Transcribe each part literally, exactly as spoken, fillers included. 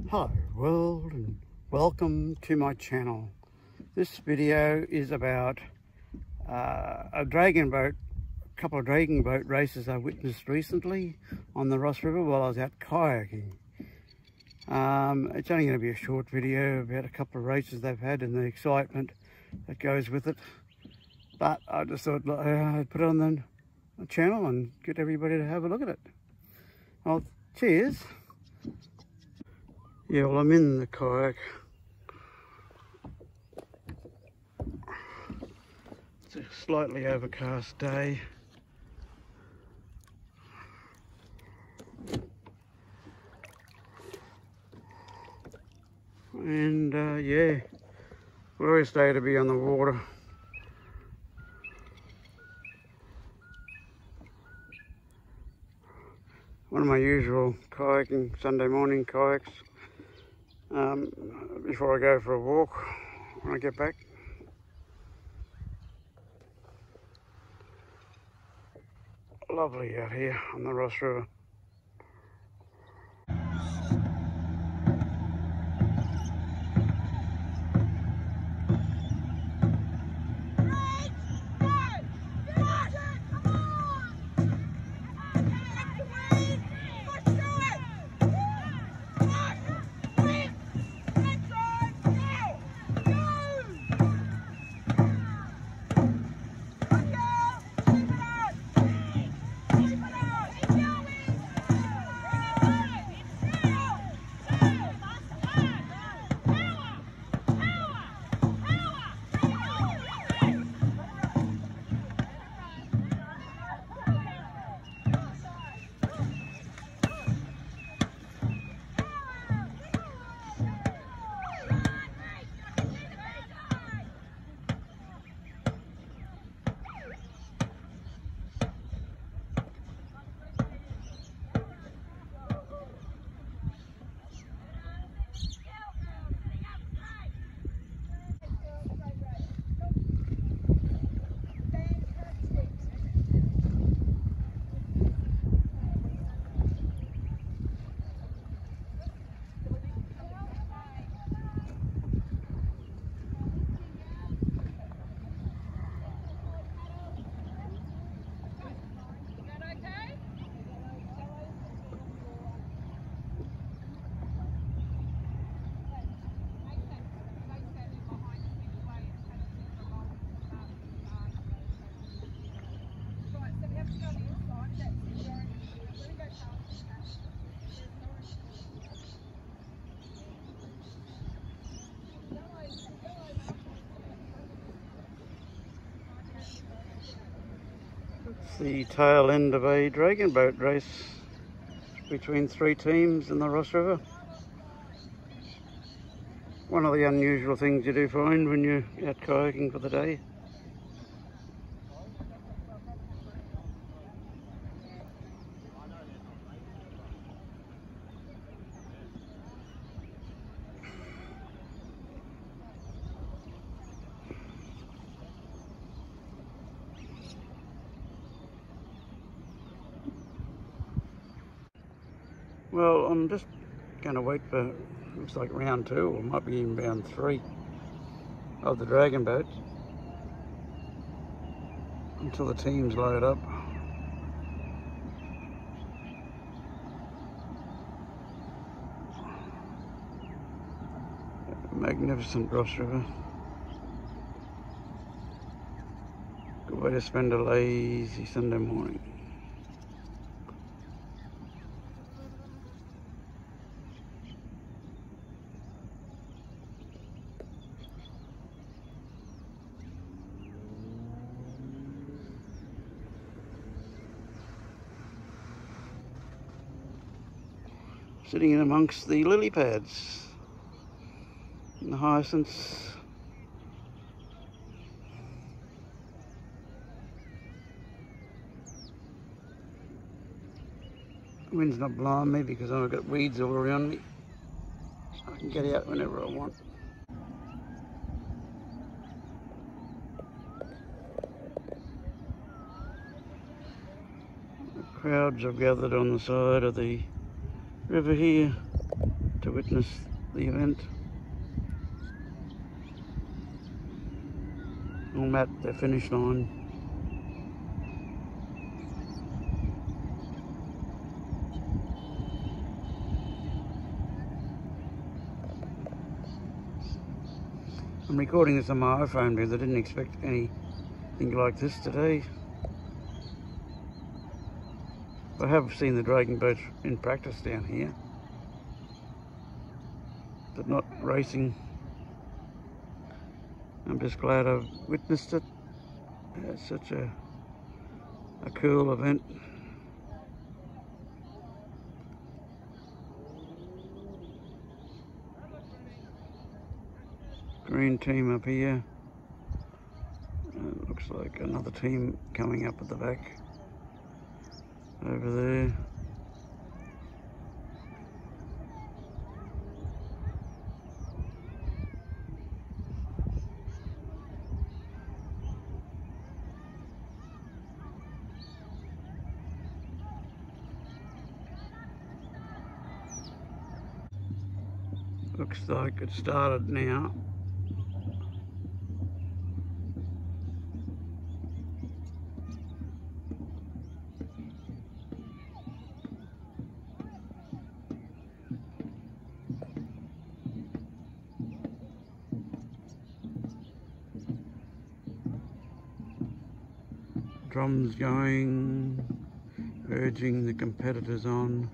Hello world and welcome to my channel. This video is about uh, a dragon boat, a couple of dragon boat races I witnessed recently on the Ross River while I was out kayaking. Um, it's only going to be a short video about a couple of races they've had and the excitement that goes with it. But I just thought uh, I'd put it on the, the channel and get everybody to have a look at it. Well, cheers. Yeah, well, I'm in the kayak. It's a slightly overcast day. And uh, yeah, glorious day to be on the water. One of my usual kayaking, Sunday morning kayaks. Um, before I go for a walk when I get back. Lovely out here on the Ross River. The tail end of a dragon boat race between three teams in the Ross River. One of the unusual things you do find when you're out kayaking for the day. Well, I'm just going to wait for, looks like round two, or might be even round three of the dragon boat until the teams load up. Magnificent Ross River. Good way to spend a lazy Sunday morning. Sitting in amongst the lily pads and the hyacinths. The wind's not blowing me because I've got weeds all around me, so I can get out whenever I want. The crowds have gathered on the side of the river here to witness the event. I'm at the finish line. I'm recording this on my iPhone because I didn't expect anything like this today. I have seen the dragon boats in practice down here, but not racing. I'm just glad I've witnessed it. It's such a, a cool event. Green team up here. Uh, looks like another team coming up at the back over there. Looks like it started now. Drums going, urging the competitors on.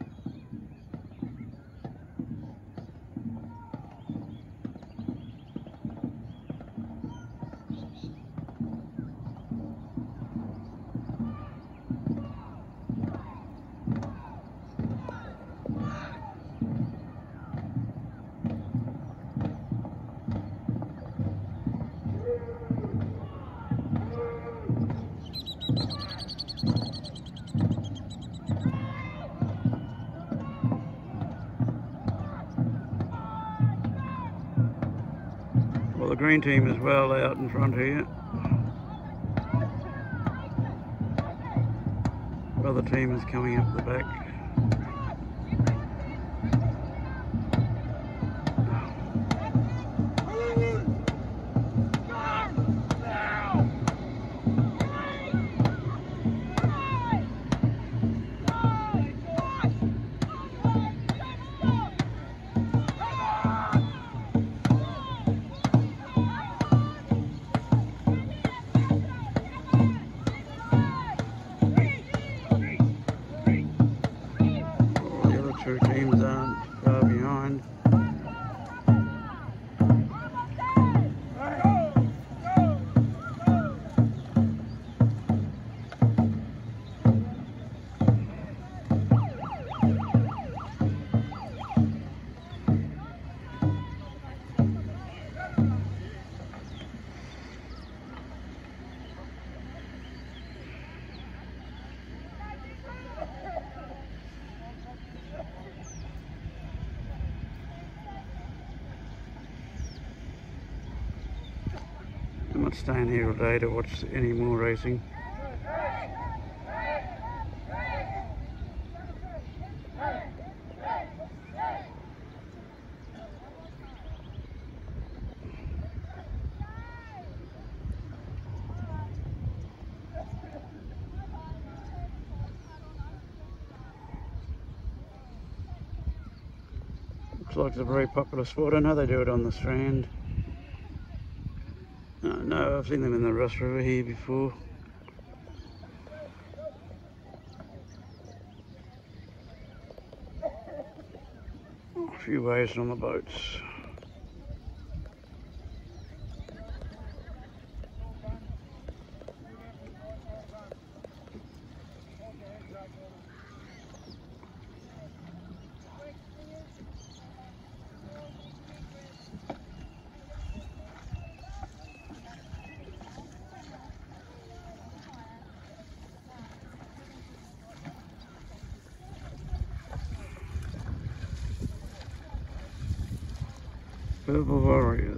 Well, the green team is well out in front here. The other team is coming up the back. Two teams aren't far behind. I'm not staying here all day to watch any more racing. Looks like it's a very popular sport. I know they do it on the Strand. Uh, no, I've seen them in the Ross River here before. A few waves on the boats. Purple Warriors.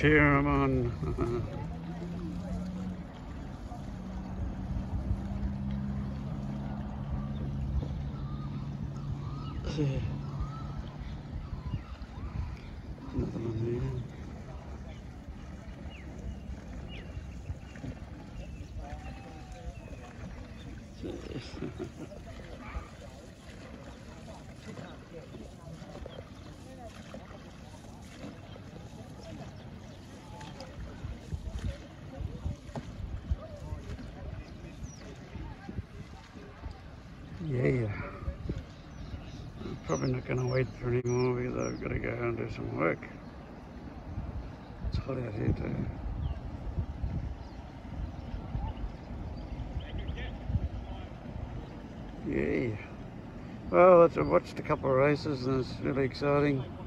cheer them on. Another one there. Yeah. I'm probably not going to wait for any more because I've got to go and do some work. It's hot out here too. Yeah. Well, I've watched a couple of races and it's really exciting.